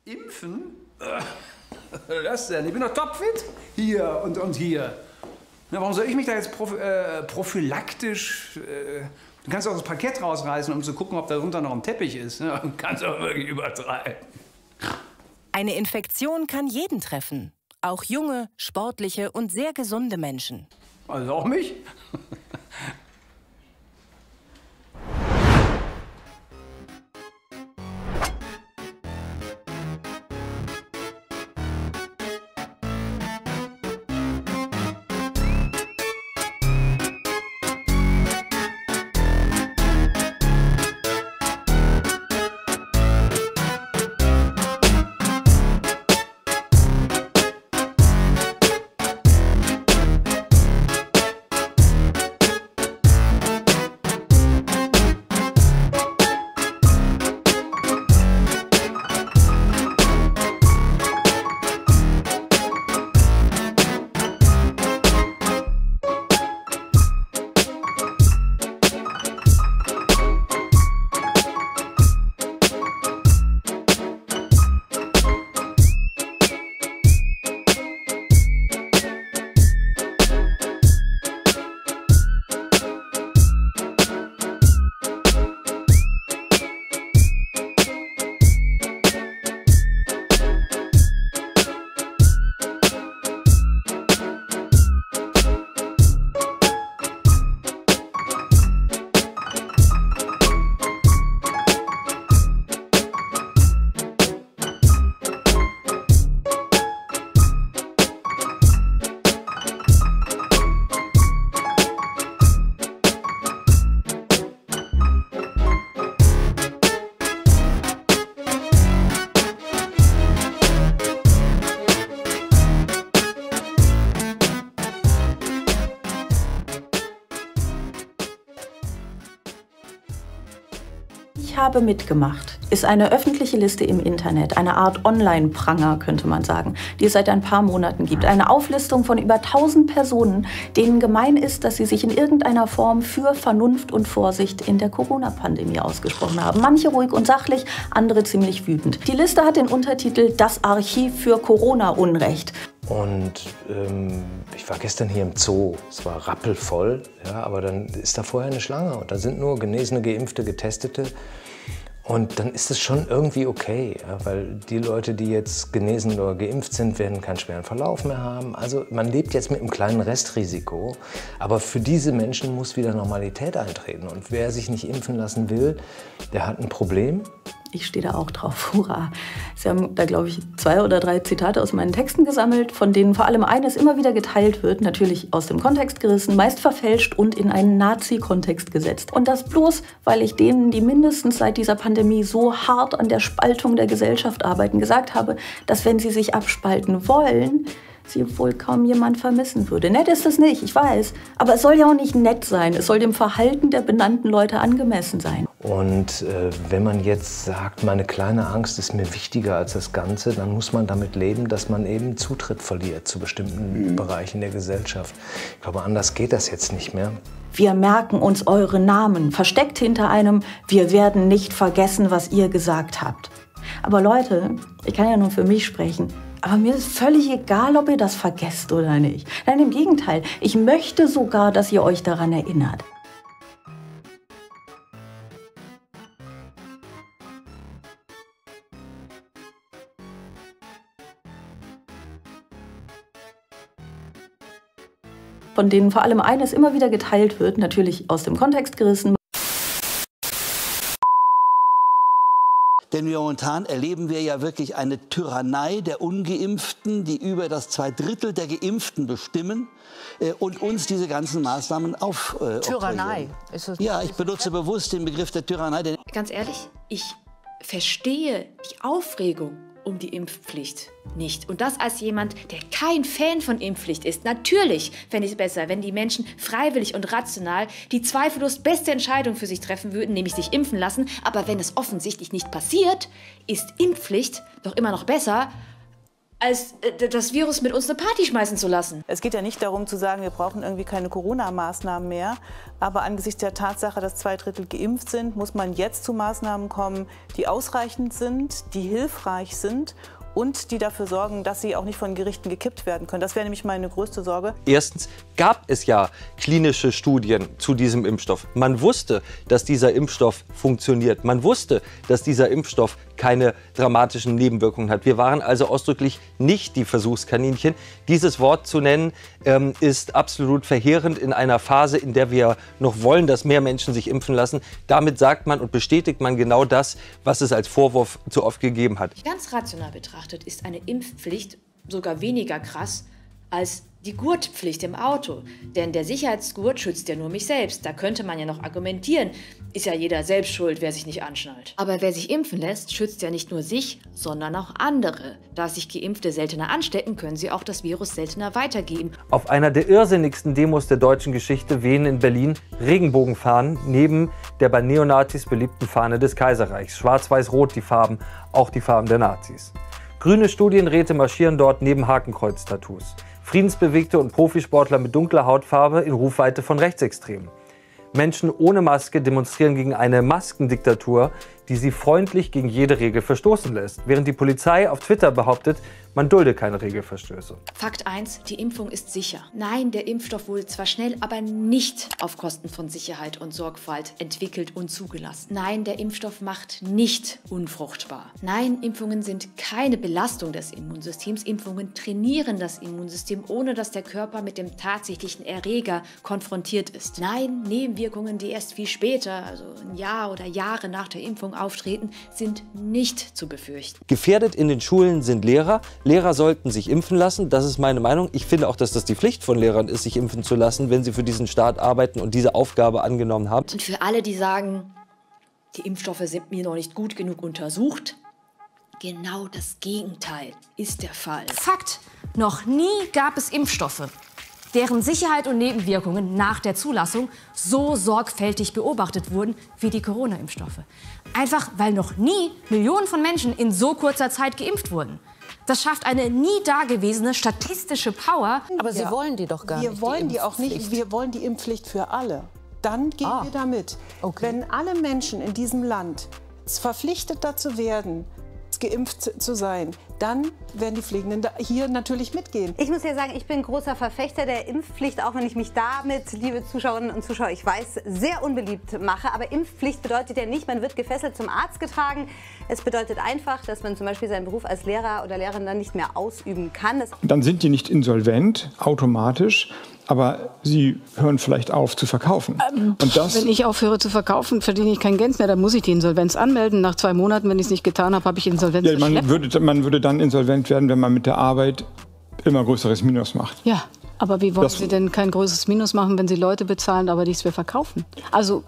Impfen? Das denn? Ich bin doch topfit. Hier und hier. Na, warum soll ich mich da jetzt prophylaktisch... Du kannst auch das Parkett rausreißen, um zu gucken, ob da drunter noch ein Teppich ist. Ne? Du kannst auch wirklich übertreiben. Eine Infektion kann jeden treffen. Auch junge, sportliche und sehr gesunde Menschen. Also auch mich? Ich habe mitgemacht ist eine öffentliche Liste im Internet, eine Art Online-Pranger, könnte man sagen, die es seit ein paar Monaten gibt. Eine Auflistung von über 1000 Personen, denen gemein ist, dass sie sich in irgendeiner Form für Vernunft und Vorsicht in der Corona-Pandemie ausgesprochen haben. Manche ruhig und sachlich, andere ziemlich wütend. Die Liste hat den Untertitel „Das Archiv für Corona-Unrecht". Und ich war gestern hier im Zoo, es war rappelvoll, ja, aber dann ist da vorher eine Schlange und da sind nur Genesene, Geimpfte, Getestete. Und dann ist es schon irgendwie okay, ja, weil die Leute, die jetzt genesen oder geimpft sind, werden keinen schweren Verlauf mehr haben. Also man lebt jetzt mit einem kleinen Restrisiko, aber für diese Menschen muss wieder Normalität eintreten. Und wer sich nicht impfen lassen will, der hat ein Problem. Ich stehe da auch drauf, hurra. Sie haben da, glaube ich, 2 oder 3 Zitate aus meinen Texten gesammelt, von denen vor allem eines immer wieder geteilt wird, natürlich aus dem Kontext gerissen, meist verfälscht und in einen Nazi-Kontext gesetzt. Und das bloß, weil ich denen, die mindestens seit dieser Pandemie so hart an der Spaltung der Gesellschaft arbeiten, gesagt habe, dass wenn sie sich abspalten wollen, sie wohl kaum jemand vermissen würde. Nett ist es nicht, ich weiß. Aber es soll ja auch nicht nett sein. Es soll dem Verhalten der benannten Leute angemessen sein. Und wenn man jetzt sagt, meine kleine Angst ist mir wichtiger als das Ganze, dann muss man damit leben, dass man eben Zutritt verliert zu bestimmten Bereichen der Gesellschaft. Ich glaube, anders geht das jetzt nicht mehr. Wir merken uns eure Namen, versteckt hinter einem „Wir werden nicht vergessen, was ihr gesagt habt". Aber Leute, ich kann ja nur für mich sprechen. Aber mir ist völlig egal, ob ihr das vergesst oder nicht. Nein, im Gegenteil. Ich möchte sogar, dass ihr euch daran erinnert. Von denen vor allem eines immer wieder geteilt wird, natürlich aus dem Kontext gerissen. Denn momentan erleben wir ja wirklich eine Tyrannei der Ungeimpften, die über das 2/3 der Geimpften bestimmen und uns diese ganzen Maßnahmen Tyrannei? Ist das ja, ich benutze bewusst den Begriff der Tyrannei. Denn ganz ehrlich, ich verstehe die Aufregung um die Impfpflicht nicht. Und das als jemand, der kein Fan von Impfpflicht ist. Natürlich fände ich es besser, wenn die Menschen freiwillig und rational die zweifellos beste Entscheidung für sich treffen würden, nämlich sich impfen lassen. Aber wenn es offensichtlich nicht passiert, ist Impfpflicht doch immer noch besser als das Virus mit uns eine Party schmeißen zu lassen. Es geht ja nicht darum zu sagen, wir brauchen irgendwie keine Corona-Maßnahmen mehr. Aber angesichts der Tatsache, dass 2/3 geimpft sind, muss man jetzt zu Maßnahmen kommen, die ausreichend sind, die hilfreich sind und die dafür sorgen, dass sie auch nicht von Gerichten gekippt werden können. Das wäre nämlich meine größte Sorge. Erstens gab es ja klinische Studien zu diesem Impfstoff. Man wusste, dass dieser Impfstoff funktioniert. Man wusste, dass dieser Impfstoff keine dramatischen Nebenwirkungen hat. Wir waren also ausdrücklich nicht die Versuchskaninchen. Dieses Wort zu nennen, ist absolut verheerend in einer Phase, in der wir noch wollen, dass mehr Menschen sich impfen lassen. Damit sagt man und bestätigt man genau das, was es als Vorwurf zu oft gegeben hat. Ganz rational betrachtet ist eine Impfpflicht sogar weniger krass als die Gurtpflicht im Auto. Denn der Sicherheitsgurt schützt ja nur mich selbst. Da könnte man ja noch argumentieren, ist ja jeder selbst schuld, wer sich nicht anschnallt. Aber wer sich impfen lässt, schützt ja nicht nur sich, sondern auch andere. Da sich Geimpfte seltener anstecken, können sie auch das Virus seltener weitergeben. Auf einer der irrsinnigsten Demos der deutschen Geschichte wehen in Berlin Regenbogenfahnen neben der bei Neonazis beliebten Fahne des Kaiserreichs. Schwarz-Weiß-Rot die Farben, auch die Farben der Nazis. Grüne Studienräte marschieren dort neben Hakenkreuz-Tattoos. Friedensbewegte und Profisportler mit dunkler Hautfarbe in Rufweite von Rechtsextremen. Menschen ohne Maske demonstrieren gegen eine Maskendiktatur, die sie freundlich gegen jede Regel verstoßen lässt, während die Polizei auf Twitter behauptet, man dulde keine Regelverstöße. Fakt 1, die Impfung ist sicher. Nein, der Impfstoff wurde zwar schnell, aber nicht auf Kosten von Sicherheit und Sorgfalt entwickelt und zugelassen. Nein, der Impfstoff macht nicht unfruchtbar. Nein, Impfungen sind keine Belastung des Immunsystems. Impfungen trainieren das Immunsystem, ohne dass der Körper mit dem tatsächlichen Erreger konfrontiert ist. Nein, Nebenwirkungen, die erst viel später, also ein Jahr oder Jahre nach der Impfung auftreten, sind nicht zu befürchten. Gefährdet in den Schulen sind Lehrer. Lehrer sollten sich impfen lassen, das ist meine Meinung. Ich finde auch, dass das die Pflicht von Lehrern ist, sich impfen zu lassen, wenn sie für diesen Staat arbeiten und diese Aufgabe angenommen haben. Und für alle, die sagen, die Impfstoffe sind mir noch nicht gut genug untersucht, genau das Gegenteil ist der Fall. Fakt: Noch nie gab es Impfstoffe, deren Sicherheit und Nebenwirkungen nach der Zulassung so sorgfältig beobachtet wurden wie die Corona-Impfstoffe. Einfach weil noch nie Millionen von Menschen in so kurzer Zeit geimpft wurden. Das schafft eine nie dagewesene statistische Power. Aber Sie wollen die doch gar nicht. Wir wollen die auch nicht. Wir wollen die Impfpflicht für alle. Dann gehen wir damit. Okay. Wenn alle Menschen in diesem Land verpflichtet dazu werden, geimpft zu sein, dann werden die Pflegenden hier natürlich mitgehen. Ich muss ja sagen, ich bin großer Verfechter der Impfpflicht, auch wenn ich mich damit, liebe Zuschauerinnen und Zuschauer, ich weiß, sehr unbeliebt mache. Aber Impfpflicht bedeutet ja nicht, man wird gefesselt zum Arzt getragen. Es bedeutet einfach, dass man zum Beispiel seinen Beruf als Lehrer oder Lehrerin dann nicht mehr ausüben kann. Dann sind die nicht insolvent, automatisch. Aber sie hören vielleicht auf zu verkaufen. Und das, wenn ich aufhöre zu verkaufen, verdiene ich kein Geld mehr. Dann muss ich die Insolvenz anmelden. Nach 2 Monaten, wenn ich es nicht getan habe, habe ich Insolvenz. Ja, man würde dann insolvent werden, wenn man mit der Arbeit immer größeres Minus macht. Ja, aber wie wollen Sie denn kein größeres Minus machen, wenn Sie Leute bezahlen, aber nichts mehr verkaufen? Also...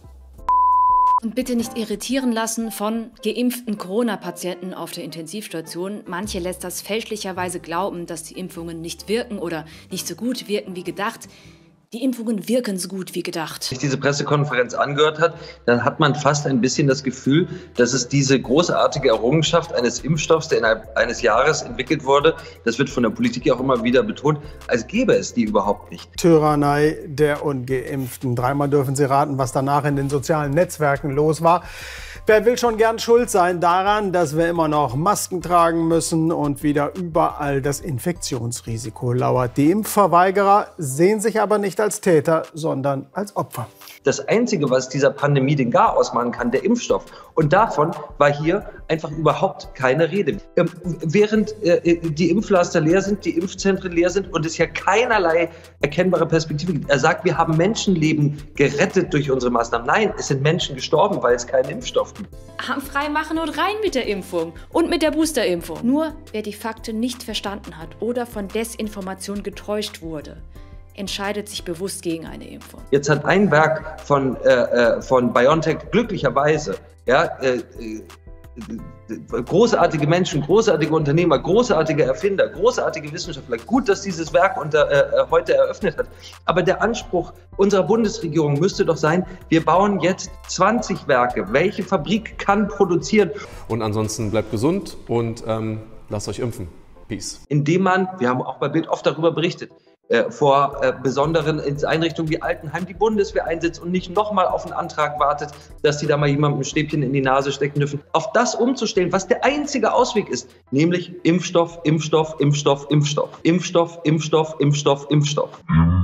Und bitte nicht irritieren lassen von geimpften Corona-Patienten auf der Intensivstation. Manche lässt das fälschlicherweise glauben, dass die Impfungen nicht wirken oder nicht so gut wirken wie gedacht. Die Impfungen wirken so gut wie gedacht. Wenn sich diese Pressekonferenz angehört hat, dann hat man fast ein bisschen das Gefühl, dass es diese großartige Errungenschaft eines Impfstoffs, der innerhalb eines Jahres entwickelt wurde, das wird von der Politik ja auch immer wieder betont, als gäbe es die überhaupt nicht. Tyrannei der Ungeimpften. Dreimal dürfen Sie raten, was danach in den sozialen Netzwerken los war. Wer will schon gern schuld sein daran, dass wir immer noch Masken tragen müssen und wieder überall das Infektionsrisiko lauert? Die Impfverweigerer sehen sich aber nicht als Täter, sondern als Opfer. Das Einzige, was dieser Pandemie den Garaus machen kann, der Impfstoff. Und davon war hier einfach überhaupt keine Rede. Während die Impflaster leer sind, die Impfzentren leer sind und es ja keinerlei erkennbare Perspektive gibt. Er sagt, wir haben Menschenleben gerettet durch unsere Maßnahmen. Nein, es sind Menschen gestorben, weil es keinen Impfstoff gibt. Frei machen und rein mit der Impfung und mit der Boosterimpfung. Nur wer die Fakten nicht verstanden hat oder von Desinformation getäuscht wurde, entscheidet sich bewusst gegen eine Impfung. Jetzt hat ein Werk von BioNTech glücklicherweise, großartige Menschen, großartige Unternehmer, großartige Erfinder, großartige Wissenschaftler. Gut, dass dieses Werk heute eröffnet hat. Aber der Anspruch unserer Bundesregierung müsste doch sein, wir bauen jetzt 20 Werke. Welche Fabrik kann produzieren? Und ansonsten bleibt gesund und lasst euch impfen. Peace. Indem man, wir haben auch bei Bild oft darüber berichtet, vor besonderen Einrichtungen wie Altenheim die Bundeswehr einsetzt und nicht nochmal auf einen Antrag wartet, dass die da mal jemandem ein Stäbchen in die Nase stecken dürfen. Auf das umzustellen, was der einzige Ausweg ist, nämlich Impfstoff, Impfstoff, Impfstoff, Impfstoff. Impfstoff, Impfstoff, Impfstoff, Impfstoff.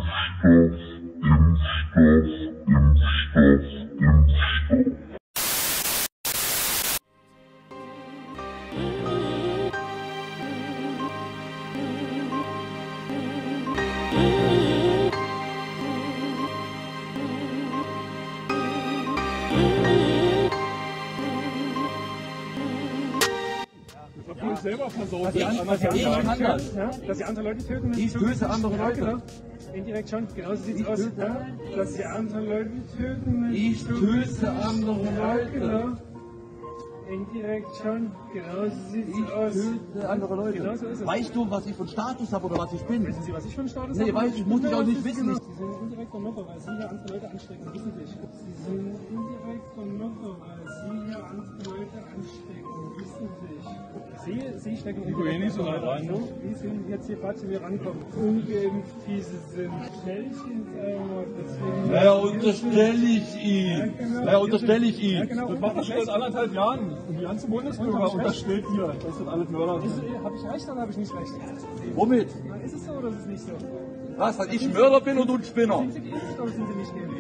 Selber versorgen. Dass sie andere Leute töten. Ich töte andere Leute. Indirekt schon, genauso sieht es aus. Dass sie andere Leute töten. Ich töte andere Leute. Indirekt schon, genauso sieht es aus. Töte andere Leute. Genauso ist es. Weißt du, was ich für einen Status habe oder was ich bin? Wissen Sie, was ich für einen Status habe? Nee, weiß ich, muss ich auch nicht wissen. Sie sind indirekter Mörder, weil Sie hier andere Leute anstecken, wissentlich. Sie sind indirekter Mörder, weil Sie hier andere Leute anstecken, wissentlich. Sie stecken in die nicht so weit rein. Wie sind jetzt hier gerade zu mir rankommen? Ungeimpft, wie sie sind. Stell ich Ihnen einmal, deswegen. Naja, unterstelle ich ihn. Naja, unterstelle ich ihn. Ja, genau. Das macht er schon seit 1,5 Jahren. Und die ganze Bundesbürger unterstellt hier. Das sind alles Mörder. Habe ich recht oder habe ich nicht recht? Womit? Na, ist es so oder ist es nicht so? Was, weil ich Mörder bin und du ein Spinner? Sind Sie geimpft oder sind Sie nicht geimpft?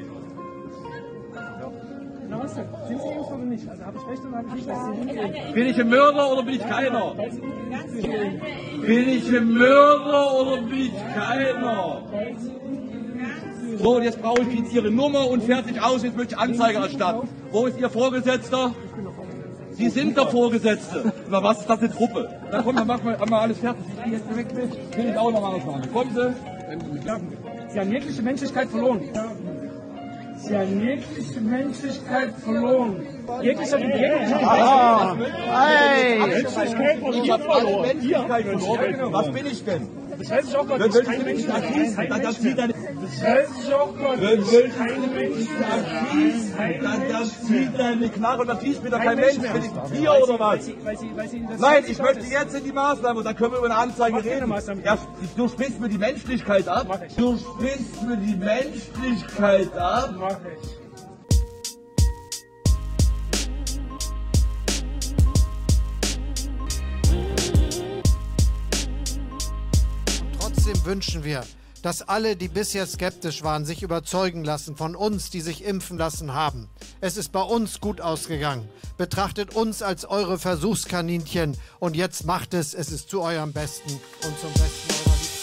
Na was denn? Sind Sie geimpft oder nicht? Also habe ich recht oder habe ich nicht recht? Bin ich ein Mörder oder bin ich keiner? Bin ich ein Mörder oder bin ich keiner? So, und jetzt brauche ich jetzt Ihre Nummer und fertig aus, jetzt möchte ich Anzeige erstatten. Wo ist Ihr Vorgesetzter? Sie sind der Vorgesetzte. Na, was ist das für eine Truppe? Na komm, dann machen wir alles fertig. Ich jetzt weg bin, will ich auch noch mal was machen. Kommen Sie. Sie haben jegliche Menschlichkeit verloren. Sie haben jegliche Menschlichkeit verloren. Jegliche Menschlichkeit verloren. Menschlichkeit verloren. Was bin ich denn? Das weiß ich auch Gott. Wenn welche Menschen aktiv sind, dann zieht deine... Das weiß ich auch Gott. Wenn welche Menschen aktiv sind, dann zieht deine Knarre und dann schießt mir doch kein Mensch. Bin ich ein Tier oder was? Nein, ich möchte jetzt in die Maßnahme und dann können wir über eine Anzeige reden. Ja, du sprichst mir die Menschlichkeit ab. Du sprichst mir die Menschlichkeit ab. Mach ich. Trotzdem wünschen wir, dass alle, die bisher skeptisch waren, sich überzeugen lassen von uns, die sich impfen lassen haben. Es ist bei uns gut ausgegangen. Betrachtet uns als eure Versuchskaninchen und jetzt macht es. Es ist zu eurem Besten und zum Besten eurer Liebe.